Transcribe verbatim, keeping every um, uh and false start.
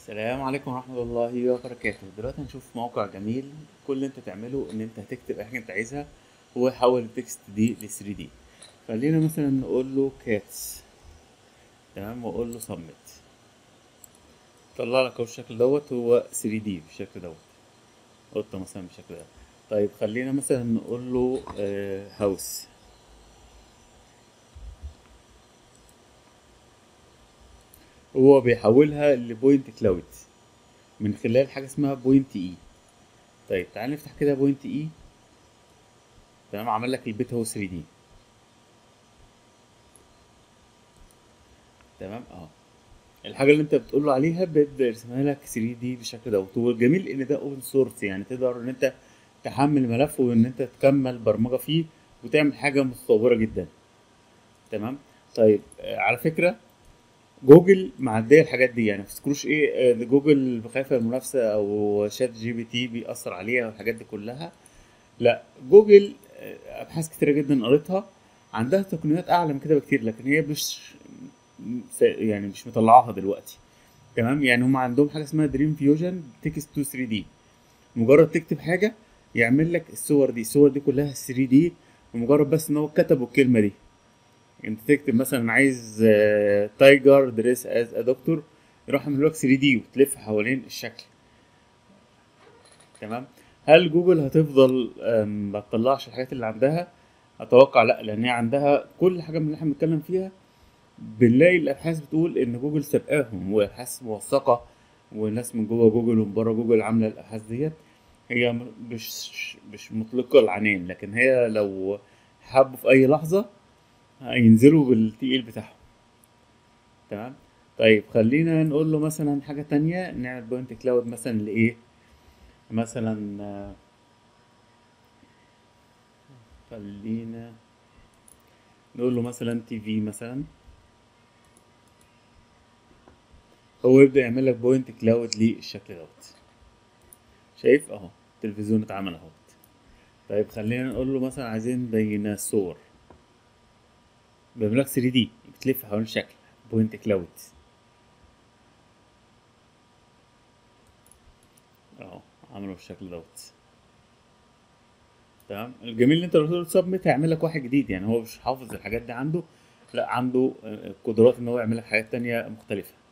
السلام عليكم ورحمة الله وبركاته. دلوقتي هنشوف موقع جميل. كل اللي انت تعمله ان انت هتكتب اي حاجة انت عايزها، هو يحول التكست دي ل ثري دي. خلينا مثلا نقول له كاتس، تمام، واقول له سبميت. طلع لك اهو الشكل دوت، هو ثري دي بالشكل دوت، قطة مثلا بالشكل ده. طيب خلينا مثلا نقول له هاوس. هو بيحولها لبوينت كلاود من خلال حاجة اسمها بوينت اي. طيب تعال نفتح كده بوينت اي. تمام، عمل لك البيت هو ثري دي. تمام اهو، الحاجه اللي انت بتقول له عليها بيبدا يرسمها لك ثري دي بالشكل دوت. والجميل ان ده اوبن سورس، يعني تقدر ان انت تحمل ملف وان انت تكمل برمجه فيه وتعمل حاجه متطوره جدا. تمام. طيب آه، على فكره جوجل معديه الحاجات دي، يعني ما تفتكروش ايه آه، ده جوجل خايفه من المنافسه او شات جي بي تي بيأثر عليها والحاجات دي كلها. لا، جوجل آه، ابحاث كتيره جدا قريتها، عندها تقنيات اعلى من كده بكتير، لكن هي مش يعني مش مطلعاها دلوقتي. تمام، يعني هم عندهم حاجه اسمها دريم فيوجن تكست تو ثري دي. مجرد تكتب حاجه يعمل لك الصور دي، الصور دي كلها ثري دي. ومجرد بس ان هو كتبوا الكلمه دي، انت تكتب مثلا عايز تايجر دريس از ا دكتور، يروح يعمل لك ثري دي وتلف حوالين الشكل. تمام. هل جوجل هتفضل آم، ما تطلعش الحاجات اللي عندها؟ اتوقع لا، لان هي عندها كل حاجه من اللي احنا بنتكلم فيها. بنلاقي الابحاث بتقول ان جوجل سابقاهم، وابحاث موثقه، وناس من جوه جوجل ومن بره جوجل عامله الابحاث ديت. هي م- مش مش مطلقه العنان، لكن هي لو حبوا في اي لحظه هينزلوا بالتقيل بتاعهم. تمام. طيب خلينا نقول له مثلا حاجه تانية، نعمل بوينت كلاود مثلا لايه. مثلا آه، خلينا نقول له مثلا تي في مثلا. هو يبدا يعمل لك بوينت كلاود للشكل دوت. شايف اهو التلفزيون اتعمل اهو. طيب خلينا نقول له مثلا عايزين ديناصور، بيعمل لك ثري دي بتلف حوالين شكل بوينت كلاود اهو، عمله بالشكل دوت. تمام. الجميل ان انت لو قلت له سبميت هيعمل لك واحد جديد، يعني هو مش حافظ الحاجات دي عنده، لا عنده آه، قدرات ان هو يعمل لك حاجات تانية مختلفة.